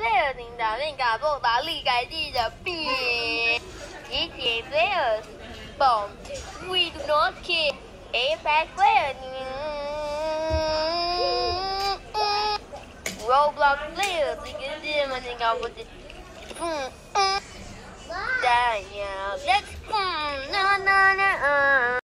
player 领导令搞不把立改记的币。Each players bomb. We do not care. Apex player. Roblox players. Ini macam kau putih. Dah ya. Let's.